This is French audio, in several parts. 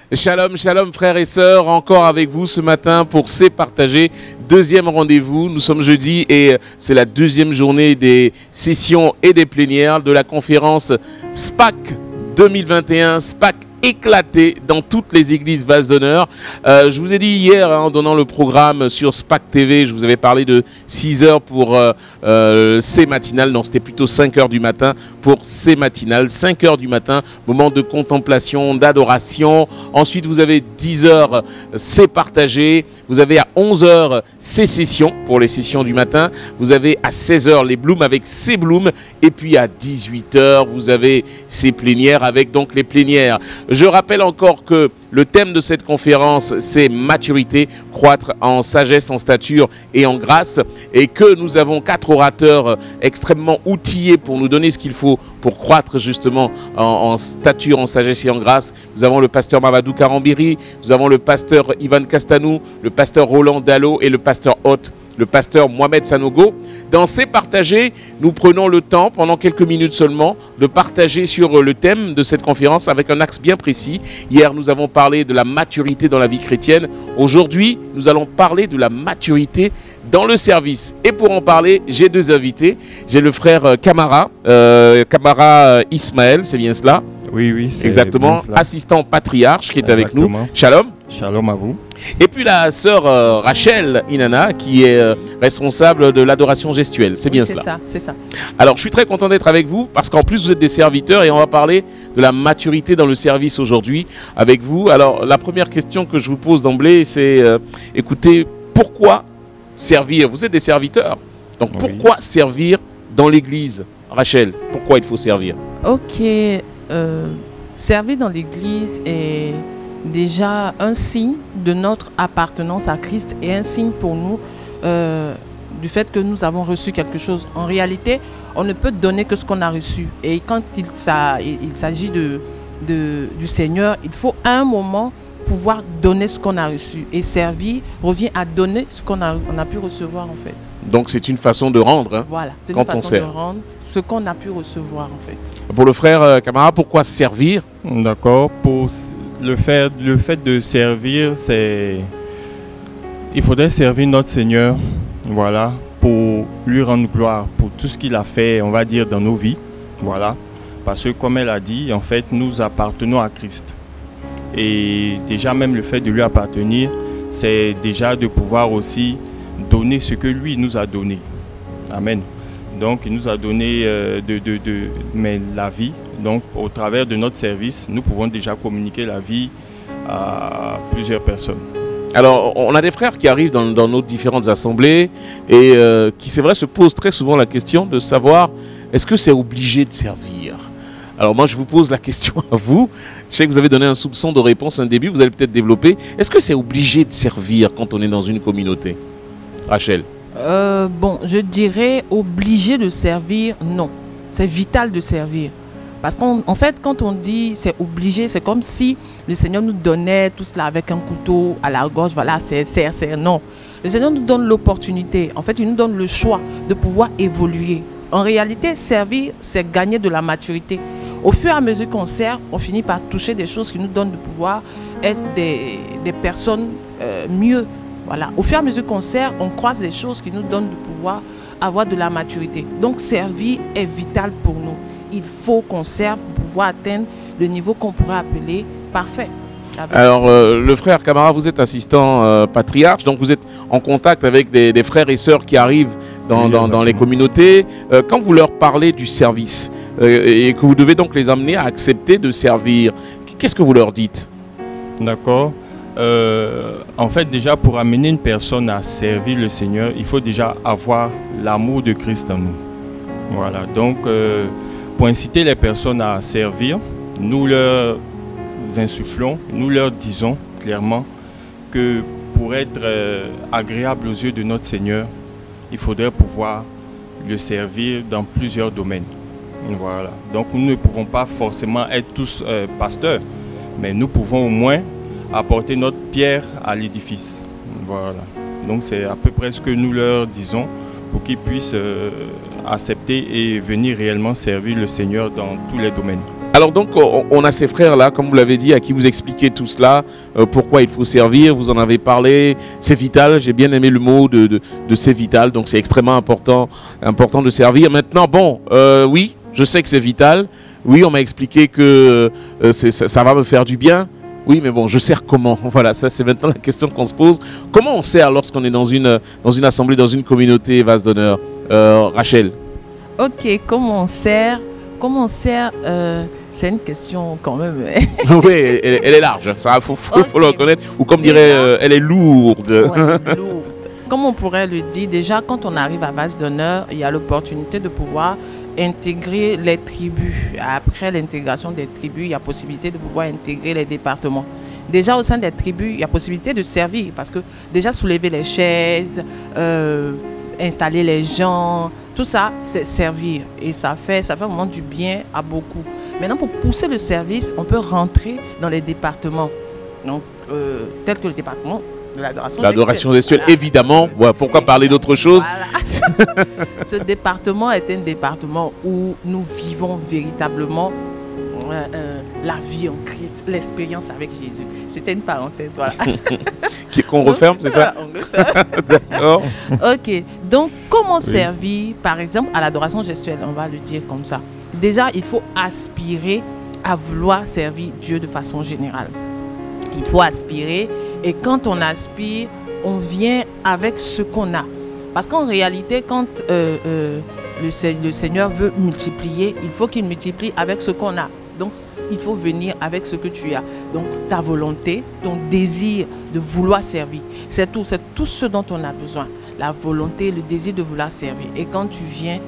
Shalom, shalom frères et sœurs, encore avec vous ce matin pour C'est Partagé, deuxième rendez-vous. Nous sommes jeudi et c'est la deuxième journée des sessions et des plénières de la conférence SPAC 2021, SPAC éclaté dans toutes les églises Vase d'honneur. Je vous ai dit hier, en donnant le programme sur SPAC TV, je vous avais parlé de 6 heures pour C matinal. Non, c'était plutôt 5 heures du matin pour C matinal. 5 heures du matin, moment de contemplation, d'adoration. Ensuite, vous avez 10 heures C'est partagé. Vous avez à 11 heures ces sessions pour les sessions du matin. Vous avez à 16 heures les blooms avec ces blooms. Et puis à 18 heures, vous avez ces plénières avec donc les plénières. Je rappelle encore que le thème de cette conférence, c'est maturité, croître en sagesse, en stature et en grâce. Et que nous avons 4 orateurs extrêmement outillés pour nous donner ce qu'il faut pour croître justement en stature, en sagesse et en grâce. Nous avons le pasteur Mamadou Karambiri, nous avons le pasteur Ivan Castanou, le pasteur Roland Dallot et le pasteur Hôte, le pasteur Mohamed Sanogo. Dans ces partagés, nous prenons le temps, pendant quelques minutes seulement, de partager sur le thème de cette conférence avec un axe bien précis. Hier, nous avons parlé de la maturité dans la vie chrétienne. Aujourd'hui, nous allons parler de la maturité dans le service. Et pour en parler, j'ai 2 invités. J'ai le frère Camara, Ismaël, c'est bien cela? Oui, c'est exactement, bien cela. Assistant patriarche qui est avec nous. Shalom. Shalom à vous. Et puis la sœur Rachel Inana qui est responsable de l'adoration gestuelle. C'est bien cela? C'est ça. Alors je suis très content d'être avec vous parce qu'en plus vous êtes des serviteurs et on va parler de la maturité dans le service aujourd'hui avec vous. Alors la première question que je vous pose d'emblée c'est écoutez, pourquoi servir? Vous êtes des serviteurs. Donc pourquoi servir dans l'église? Rachel, pourquoi il faut servir? Ok, servir dans l'église est déjà un signe de notre appartenance à Christ et un signe pour nous du fait que nous avons reçu quelque chose. En réalité, on ne peut donner que ce qu'on a reçu. Et quand il s'agit du Seigneur, il faut à un moment pouvoir donner ce qu'on a reçu. Et servir revient à donner ce qu'on a pu recevoir en fait. Donc c'est une façon de rendre, hein, voilà, c'est quand une façon on sert. de rendre ce qu'on a pu recevoir en fait. Pour le frère Camara, pourquoi servir? D'accord, pour le fait de servir, c'est... Il faudrait servir notre Seigneur, voilà, pour lui rendre gloire, pour tout ce qu'il a fait, on va dire, dans nos vies, voilà. Parce que comme elle a dit, en fait, nous appartenons à Christ. Et déjà même le fait de lui appartenir, c'est déjà de pouvoir aussi donner ce que lui nous a donné. Amen. Donc il nous a donné mais la vie. Donc au travers de notre service, nous pouvons déjà communiquer la vie à plusieurs personnes. Alors on a des frères qui arrivent dans nos différentes assemblées et qui c'est vrai se posent très souvent la question de savoir est-ce que c'est obligé de servir? Alors moi je vous pose la question à vous. Je sais que vous avez donné un soupçon de réponse, un début, vous allez peut-être développer. Est-ce que c'est obligé de servir quand on est dans une communauté? Rachel? Bon, je dirais obligé de servir, non. C'est vital de servir. Parce qu'en fait, quand on dit c'est obligé, c'est comme si le Seigneur nous donnait tout cela avec un couteau à la gorge, voilà, c'est non. Le Seigneur nous donne l'opportunité, en fait, il nous donne le choix de pouvoir évoluer. En réalité, servir, c'est gagner de la maturité. Au fur et à mesure qu'on sert, on finit par toucher des choses qui nous donnent de pouvoir être des personnes mieux. Voilà. Au fur et à mesure qu'on sert, on croise des choses qui nous donnent de pouvoir avoir de la maturité. Donc servir est vital pour nous. Il faut qu'on serve pour pouvoir atteindre le niveau qu'on pourrait appeler parfait. Alors le frère Camara, vous êtes assistant patriarche, donc vous êtes en contact avec des frères et sœurs qui arrivent dans les communautés. Quand vous leur parlez du service et que vous devez donc les amener à accepter de servir, qu'est-ce que vous leur dites? D'accord. En fait, déjà pour amener une personne à servir le Seigneur, il faut déjà avoir l'amour de Christ en nous. Voilà, donc pour inciter les personnes à servir, nous leur insufflons, nous leur disons clairement que pour être agréable aux yeux de notre Seigneur, il faudrait pouvoir le servir dans plusieurs domaines. Voilà, donc nous ne pouvons pas forcément être tous pasteurs, mais nous pouvons au moins apporter notre pierre à l'édifice. Voilà. Donc c'est à peu près ce que nous leur disons pour qu'ils puissent accepter et venir réellement servir le Seigneur dans tous les domaines. Alors donc, on a ces frères-là, comme vous l'avez dit, à qui vous expliquez tout cela, pourquoi il faut servir, vous en avez parlé, c'est vital, j'ai bien aimé le mot de c'est vital, donc c'est extrêmement important de servir. Maintenant, bon, oui, je sais que c'est vital, oui, on m'a expliqué que ça va me faire du bien, oui, mais bon, je sers comment? Voilà, ça c'est maintenant la question qu'on se pose. Comment on sert lorsqu'on est dans une assemblée, dans une communauté vase d'honneur? Rachel? Ok, comment on sert? C'est une question quand même. Oui, elle est large, ça faut le reconnaître. Ou comme dirait, elle est lourde. Ouais, lourde. Comme on pourrait le dire, déjà quand on arrive à Vase d'honneur, il y a l'opportunité de pouvoir intégrer les tribus. Après l'intégration des tribus, il y a possibilité de pouvoir intégrer les départements. Déjà au sein des tribus, il y a possibilité de servir parce que déjà soulever les chaises, installer les gens, tout ça, c'est servir. Et ça fait vraiment du bien à beaucoup. Maintenant, pour pousser le service, on peut rentrer dans les départements. Donc, tel que le département de l'adoration gestuelle, voilà. Évidemment. Ouais, pourquoi parler d'autre chose? Voilà. Ce département est un département où nous vivons véritablement la vie en Christ, l'expérience avec Jésus. C'était une parenthèse, voilà. Qu'on referme, c'est ça? On referme. D'accord. Ok. Donc, comment servir, par exemple, à l'adoration gestuelle, on va le dire comme ça. Déjà, il faut aspirer à vouloir servir Dieu de façon générale. Il faut aspirer, et quand on aspire, on vient avec ce qu'on a. Parce qu'en réalité, quand le Seigneur veut multiplier, il faut qu'il multiplie avec ce qu'on a. Donc, il faut venir avec ce que tu as. Donc, ta volonté, ton désir de vouloir servir. C'est tout ce dont on a besoin. La volonté, le désir de vouloir servir. Et quand tu viens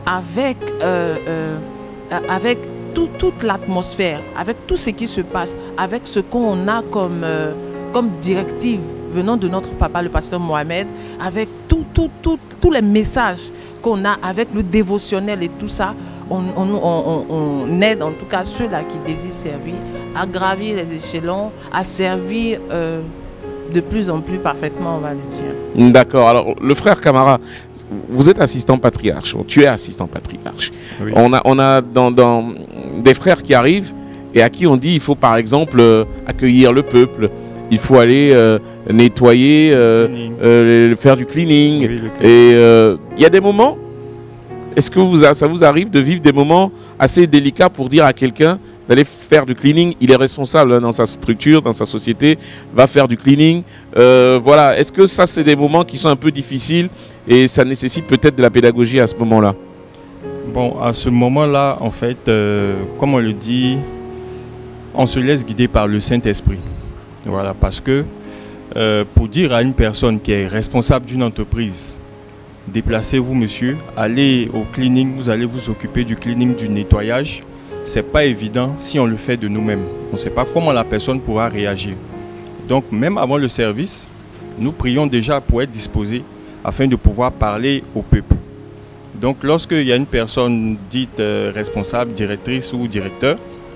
avec toute l'atmosphère, avec tout ce qui se passe, avec ce qu'on a comme directive venant de notre papa, le pasteur Mohamed, avec tous les messages qu'on a, avec le dévotionnel et tout ça, on aide en tout cas ceux-là qui désirent servir à gravir les échelons, à servir de plus en plus parfaitement, on va le dire. D'accord. Alors, le frère Camara, vous êtes assistant patriarche. Tu es assistant patriarche. Oui. On a dans des frères qui arrivent et à qui on dit il faut par exemple accueillir le peuple, il faut aller nettoyer, faire du cleaning. Oui, et il y a des moments, est-ce que ça vous arrive de vivre des moments assez délicats pour dire à quelqu'un d'aller faire du cleaning? Il est responsable dans sa structure, dans sa société, va faire du cleaning. Voilà. Est-ce que ça, c'est des moments qui sont un peu difficiles et ça nécessite peut-être de la pédagogie à ce moment-là? Bon, à ce moment-là, en fait, comme on le dit, on se laisse guider par le Saint-Esprit. Voilà, parce que pour dire à une personne qui est responsable d'une entreprise, déplacez-vous, monsieur, allez au cleaning, vous allez vous occuper du cleaning, du nettoyage. C'est pas évident si on le fait de nous-mêmes. On ne sait pas comment la personne pourra réagir. Donc, même avant le service, nous prions déjà pour être disposés afin de pouvoir parler au peuple. Donc, lorsqu'il y a une personne dite responsable, directrice ou directeur,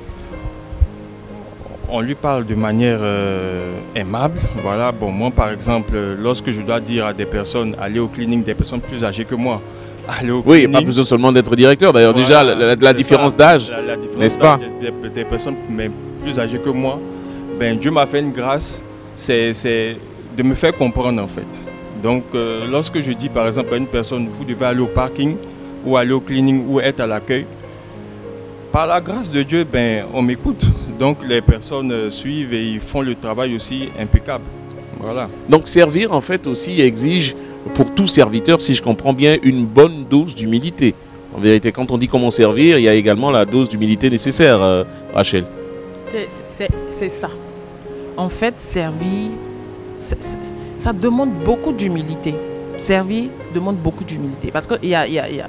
on lui parle de manière aimable. Voilà, bon, moi, par exemple, lorsque je dois dire à des personnes, allez au cleaning, des personnes plus âgées que moi, oui, il n'y a pas besoin seulement d'être directeur. D'ailleurs, voilà, déjà, la différence d'âge, n'est-ce pas? Des personnes plus âgées que moi, ben, Dieu m'a fait une grâce, c'est de me faire comprendre, en fait. Donc, lorsque je dis, par exemple, à une personne, vous devez aller au parking, ou aller au cleaning, ou être à l'accueil, par la grâce de Dieu, ben, on m'écoute. Donc, les personnes suivent et ils font le travail aussi impeccable. Voilà. Donc, servir, en fait, aussi exige pour tout serviteur, si je comprends bien, une bonne dose d'humilité. En vérité, quand on dit comment servir, il y a également la dose d'humilité nécessaire, Rachel. C'est ça. En fait, servir, ça demande beaucoup d'humilité. Servir demande beaucoup d'humilité. Parce qu'il y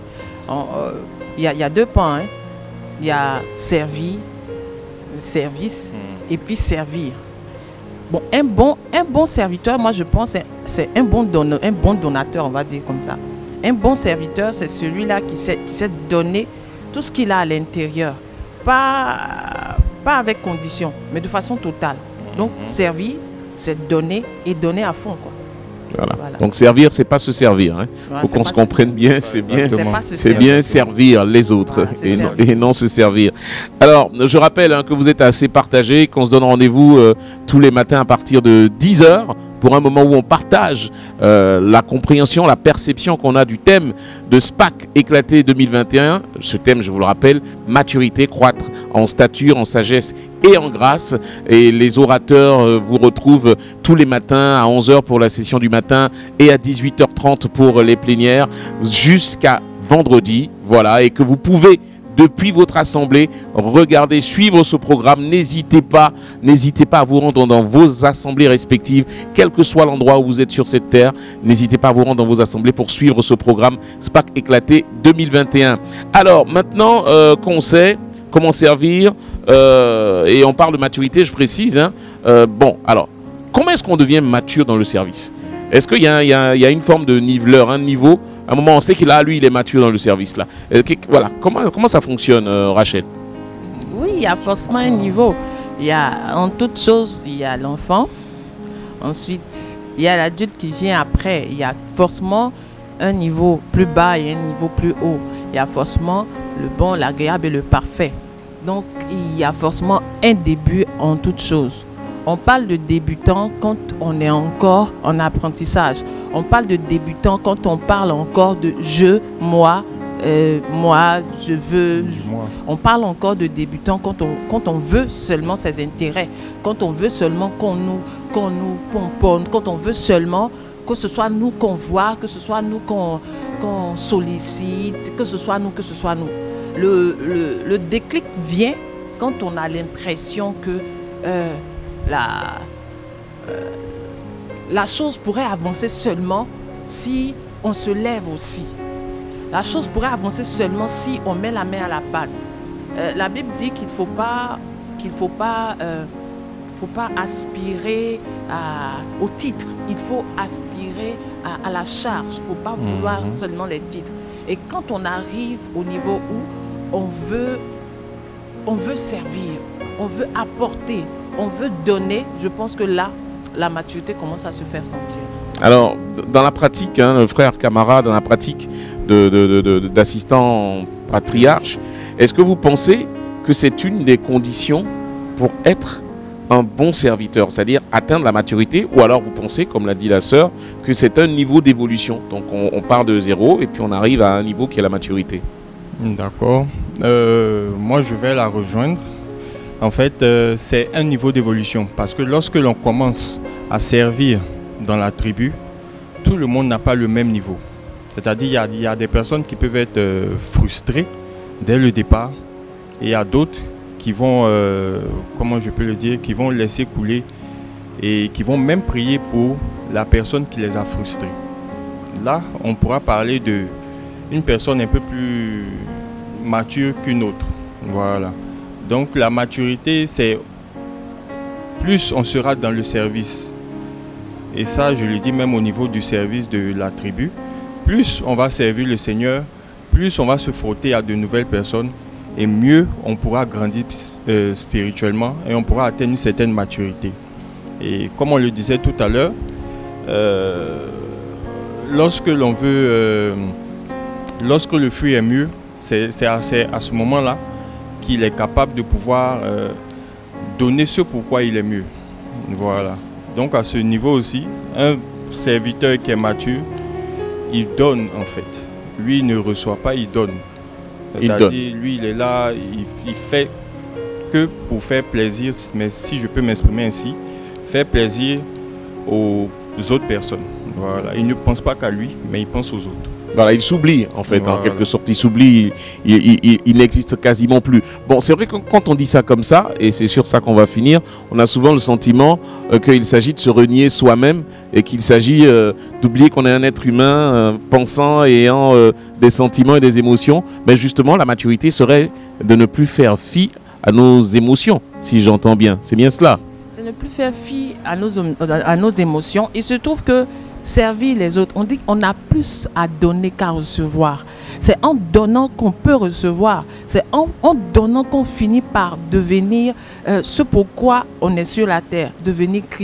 a deux points. Hein. Il y a servir, service, et puis servir. Bon, un bon serviteur, moi je pense, c'est un bon donateur, on va dire comme ça. Un bon serviteur, c'est celui-là qui sait donner tout ce qu'il a à l'intérieur. Pas avec condition, mais de façon totale. Donc, servir, c'est donner et donner à fond, quoi. Voilà. Voilà. Donc servir, c'est pas se servir. Hein. Voilà, Faut c'est qu'on pas se se comprenne bien. C'est bien, C'est pas se c'est servir. bien servir les autres Voilà, c'est servir. et non se servir. Alors, je rappelle hein, que vous êtes assez partagés, qu'on se donne rendez-vous tous les matins à partir de 10h pour un moment où on partage la compréhension, la perception qu'on a du thème de SPAC éclaté 2021. Ce thème, je vous le rappelle, maturité, croître en stature, en sagesse et en grâce. Et les orateurs vous retrouvent tous les matins à 11h pour la session du matin et à 18h30 pour les plénières jusqu'à vendredi. Voilà, et que vous pouvez depuis votre assemblée regarder, suivre ce programme. N'hésitez pas à vous rendre dans vos assemblées respectives, quel que soit l'endroit où vous êtes sur cette terre. N'hésitez pas à vous rendre dans vos assemblées pour suivre ce programme SPAC éclaté 2021. Alors maintenant qu'on sait comment servir, et on parle de maturité, je précise. Hein, bon, alors, comment est-ce qu'on devient mature dans le service? Est-ce qu'il y a une forme de niveleur, un niveau? À un moment, on sait qu'il est mature dans le service. Là. Voilà. Comment ça fonctionne, Rachel? Oui, il y a forcément un niveau. Il y a, en toute chose, il y a l'enfant. Ensuite, il y a l'adulte qui vient après. Il y a forcément un niveau plus bas et un niveau plus haut. Il y a forcément le bon, l'agréable et le parfait. Donc, il y a forcément un début en toute chose. On parle de débutant quand on est encore en apprentissage. On parle de débutant quand on parle encore de je, moi, je veux. Moi. On parle encore de débutant quand on veut seulement ses intérêts, quand on veut seulement qu'on nous pomponne, quand on veut seulement que ce soit nous qu'on voit, que ce soit nous qu'on sollicite, que ce soit nous. Le déclic vient quand on a l'impression que la chose pourrait avancer seulement si on se lève aussi. La chose pourrait avancer seulement si on met la main à la pâte. La Bible dit qu'il faut pas aspirer au titre. Il faut aspirer à la charge. Il ne faut pas vouloir seulement les titres. Et quand on arrive au niveau où on veut servir, on veut apporter, on veut donner, je pense que là, la maturité commence à se faire sentir. Alors, dans la pratique, hein, le frère Camara, dans la pratique d'assistant patriarche, est-ce que vous pensez que c'est une des conditions pour être un bon serviteur, c'est-à-dire atteindre la maturité, ou alors vous pensez, comme l'a dit la sœur, que c'est un niveau d'évolution, donc on part de zéro et puis on arrive à un niveau qui est la maturité? D'accord. Moi, je vais la rejoindre. En fait, c'est un niveau d'évolution parce que lorsque l'on commence à servir dans la tribu, tout le monde n'a pas le même niveau. C'est-à-dire il y a des personnes qui peuvent être frustrées dès le départ et il y a d'autres qui vont, comment je peux le dire, qui vont laisser couler et qui vont même prier pour la personne qui les a frustrés. Là, on pourra parler d'une personne un peu plus mature qu'une autre. Voilà. Donc la maturité, c'est plus on sera dans le service. Et ça, je le dis même au niveau du service de la tribu. Plus on va servir le Seigneur, plus on va se frotter à de nouvelles personnes et mieux on pourra grandir spirituellement et on pourra atteindre une certaine maturité. Et comme on le disait tout à l'heure, lorsque l'on veut, lorsque le fruit est mûr, c'est à ce moment-là qu'il est capable de pouvoir donner ce pourquoi il est mûr. Voilà. Donc à ce niveau aussi, un serviteur qui est mature, il donne en fait. Lui, il ne reçoit pas, il donne. C'est-à-dire, lui, il est là, il fait que pour faire plaisir, mais si je peux m'exprimer ainsi, faire plaisir aux autres personnes. Voilà. Il ne pense pas qu'à lui, mais il pense aux autres. Voilà, il s'oublie en fait, voilà. En quelque sorte, il s'oublie, il n'existe quasiment plus. Bon, c'est vrai que quand on dit ça comme ça, et c'est sur ça qu'on va finir, on a souvent le sentiment qu'il s'agit de se renier soi-même et qu'il s'agit d'oublier qu'on est un être humain pensant et ayant des sentiments et des émotions. Mais justement, la maturité serait de ne plus faire fi à nos émotions, si j'entends bien. C'est bien cela. C'est ne plus faire fi à nos émotions. Il se trouve que servir les autres, on dit qu'on a plus à donner qu'à recevoir. C'est en donnant qu'on peut recevoir. C'est en donnant qu'on finit par devenir ce pourquoi on est sur la terre, devenir Christ.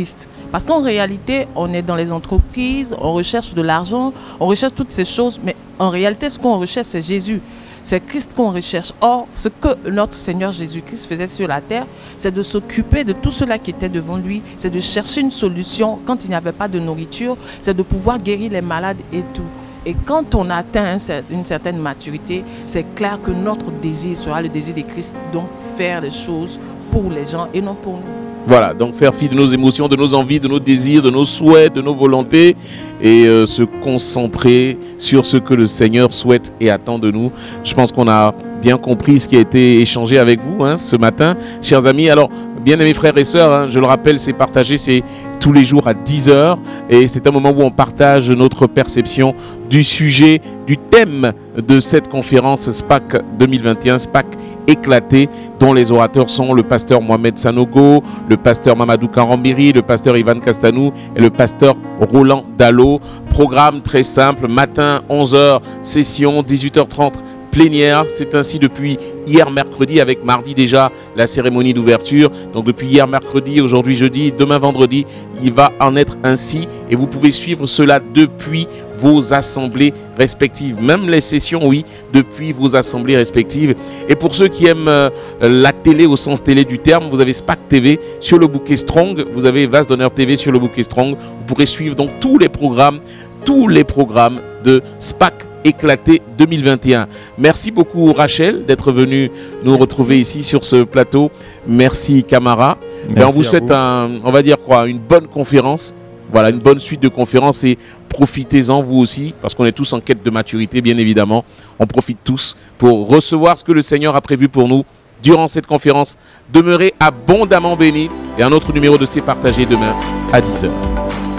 Parce qu'en réalité, on est dans les entreprises, on recherche de l'argent, on recherche toutes ces choses, mais en réalité, ce qu'on recherche, c'est Jésus. C'est Christ qu'on recherche. Or, ce que notre Seigneur Jésus-Christ faisait sur la terre, c'est de s'occuper de tout cela qui était devant lui, c'est de chercher une solution quand il n'y avait pas de nourriture, c'est de pouvoir guérir les malades et tout. Et quand on atteint une certaine maturité, c'est clair que notre désir sera le désir de Christ, donc faire les choses pour les gens et non pour nous. Voilà, donc faire fi de nos émotions, de nos envies, de nos désirs, de nos souhaits, de nos volontés et se concentrer sur ce que le Seigneur souhaite et attend de nous. Je pense qu'on a bien compris ce qui a été échangé avec vous ce matin, chers amis. Alors, bien aimés frères et sœurs, je le rappelle, c'est partagé, c'est tous les jours à 10h et c'est un moment où on partage notre perception du sujet, du thème de cette conférence SPAC 2021, SPAC éclaté, dont les orateurs sont le pasteur Mohamed Sanogo, le pasteur Mamadou Karambiri, le pasteur Ivan Castanou et le pasteur Roland Dallot. Programme très simple, matin 11h, session 18h30. Plénière, c'est ainsi depuis hier mercredi avec mardi déjà la cérémonie d'ouverture. Donc depuis hier mercredi, aujourd'hui jeudi, demain vendredi, il va en être ainsi et vous pouvez suivre cela depuis vos assemblées respectives. Même les sessions, oui, depuis vos assemblées respectives. Et pour ceux qui aiment la télé au sens télé du terme, vous avez SPAC TV sur le bouquet Strong, vous avez Vase d'Honneur TV sur le bouquet Strong. Vous pourrez suivre donc tous les programmes de SPAC éclaté 2021. Merci beaucoup Rachel d'être venue nous retrouver ici sur ce plateau. Merci Camara. Et on vous souhaite on va dire quoi, une bonne conférence. Voilà, une bonne suite de conférences et profitez-en vous aussi parce qu'on est tous en quête de maturité bien évidemment. On profite tous pour recevoir ce que le Seigneur a prévu pour nous durant cette conférence. Demeurez abondamment bénis et un autre numéro de C'est partagé demain à 10h.